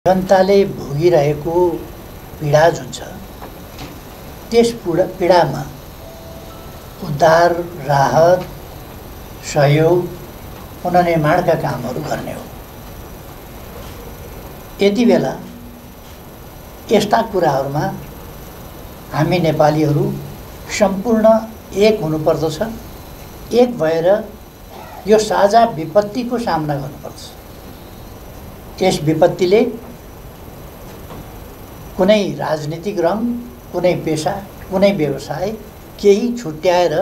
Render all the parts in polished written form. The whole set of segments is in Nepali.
जनताले भोगिरहेको पीडा जुन छ त्यस पीडामा उद्धार, राहत, सहयोग, पुनर्निर्माणका कामहरू गर्ने हो। यति बेला यस्ता कुराहरूमा हामी नेपालीहरू सम्पूर्ण एक हुनुपर्दछ। एक भएर यो साझा विपत्तिको सामना गर्नुपर्छ। यस विपत्तिले कुनै राजनीतिक रङ, कुनै पेशा, कुनै व्यवसाय केही छुट्याएर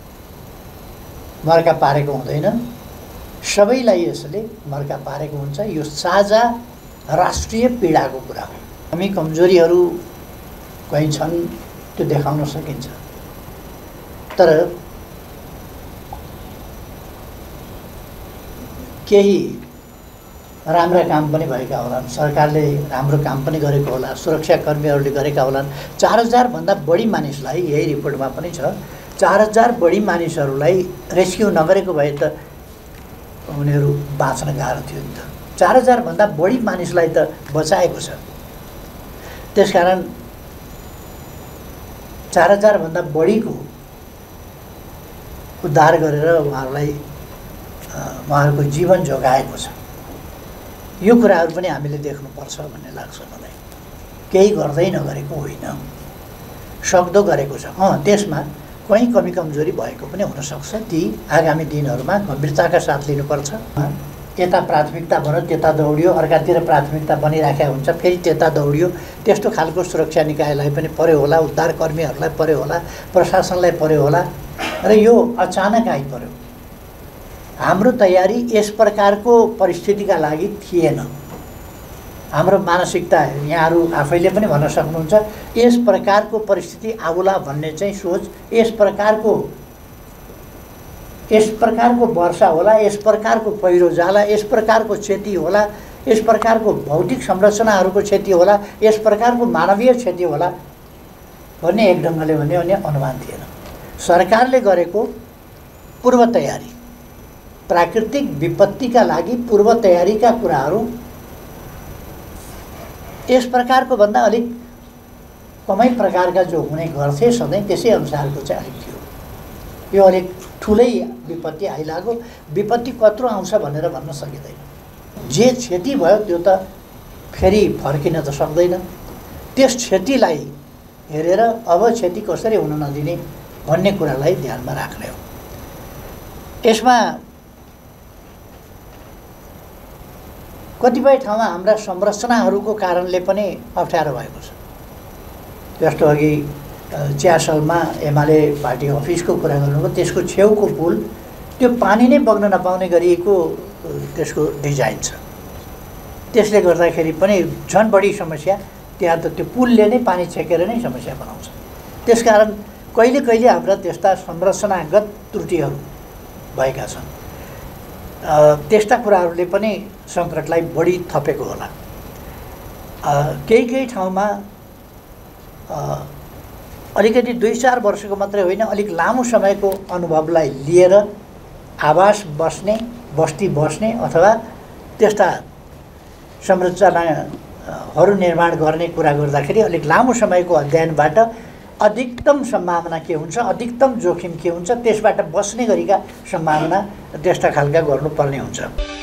मर्का पारेको हुँदैन। सबैलाई यसले मर्का पारेको हुन्छ। यो साझा राष्ट्रिय पीडाको कुरा हो। हामी कमजोरीहरू कहीँ छन् त्यो देखाउन सकिन्छ, तर केही राम्रा काम पनि भएका होलान्, सरकारले राम्रो काम पनि गरेको होला, सुरक्षाकर्मीहरूले गरेका होलान्। 4000 भन्दा बढी मानिसलाई, यही रिपोर्टमा पनि छ, 4000 बढी मानिसहरूलाई रेस्क्यु नगरेको भए त उनीहरू बाँच्न गाह्रो थियो नि त। 4000 भन्दा बढी मानिसलाई त बचाएको छ। त्यसकारण 4000 भन्दा बढीको उद्धार गरेर उहाँहरूको जीवन जोगाएको छ। यो कुराहरू पनि हामीले देख्नुपर्छ भन्ने लाग्छ मलाई। केही गर्दै नगरेको होइन, सक्दो गरेको छ। त्यसमा कहीँ कमी कमजोरी भएको पनि हुनसक्छ। ती आगामी दिनहरूमा गम्भीरताका साथ लिनुपर्छ। यता प्राथमिकता बन्यो, त्यता दौडियो, अर्कातिर प्राथमिकता बनिराखेको हुन्छ, फेरि त्यता दौडियो। त्यस्तो खालको सुरक्षा निकायलाई पनि पर्यो होला, उद्धारकर्मीहरूलाई पर्यो होला, प्रशासनलाई पर्यो होला, र यो अचानक आइपर्यो। हाम्रो तयारी यस प्रकारको परिस्थितिका लागि थिएन। हाम्रो मानसिकता, यहाँहरू आफैले पनि भन्न सक्नुहुन्छ, यस प्रकारको परिस्थिति आउला भन्ने चाहिँ सोच, यस प्रकारको वर्षा होला, यस प्रकारको पहिरो जाला, यस प्रकारको क्षति होला, यस प्रकारको भौतिक संरचनाहरूको क्षति होला, यस प्रकारको मानवीय क्षति होला भन्ने एक ढङ्गले भने अनुमान थिएन। सरकारले गरेको पूर्व तयारी, प्राकृतिक विपत्तिका लागि पूर्व तयारीका कुराहरू यस प्रकारको भन्दा अलिक कमै प्रकारका जो हुने गर्थे सधैँ त्यसै अनुसारको चाहिँ अलिक थियो। यो अलिक ठुलै विपत्ति आइलाग्यो। विपत्ति कत्रो आउँछ भनेर भन्न सकिँदैन। जे क्षति भयो त्यो त फेरि फर्किन त सक्दैन। त्यस क्षतिलाई हेरेर अब क्षति कसरी हुन नदिने भन्ने कुरालाई ध्यानमा राख्ने हो। यसमा कतिपय ठाउँमा हाम्रा संरचनाहरूको कारणले पनि अप्ठ्यारो भएको छ। जस्तो अघि चियासलमा एमाले पार्टी अफिसको कुरा गर्नुभयो, त्यसको छेउको पुल त्यो पानी नै बग्न नपाउने गरिएको त्यसको डिजाइन छ। त्यसले गर्दाखेरि पनि झन् बढी समस्या त्यहाँ त त्यो पुलले नै पानी छेकेर नै समस्या बनाउँछ। त्यसकारण कहिले कहिले हाम्रा त्यस्ता संरचनागत त्रुटिहरू भएका छन्। त्यस्ता कुराहरूले पनि सङ्कटलाई बढी थपेको होला। केही ठाउँमा अलिकति 2-4 वर्षको मात्रै होइन, अलिक लामो समयको अनुभवलाई लिएर आवास बस्ने, बस्ती बस्ने अथवा त्यस्ता संरचनाहरू निर्माण गर्ने कुरा गर्दाखेरि अलिक लामो समयको अध्ययनबाट अधिकतम सम्भावना के हुन्छ, अधिकतम जोखिम के हुन्छ, त्यसबाट बस्ने गरीका सम्भावना त्यस्ता खालका गर्नुपर्ने हुन्छ।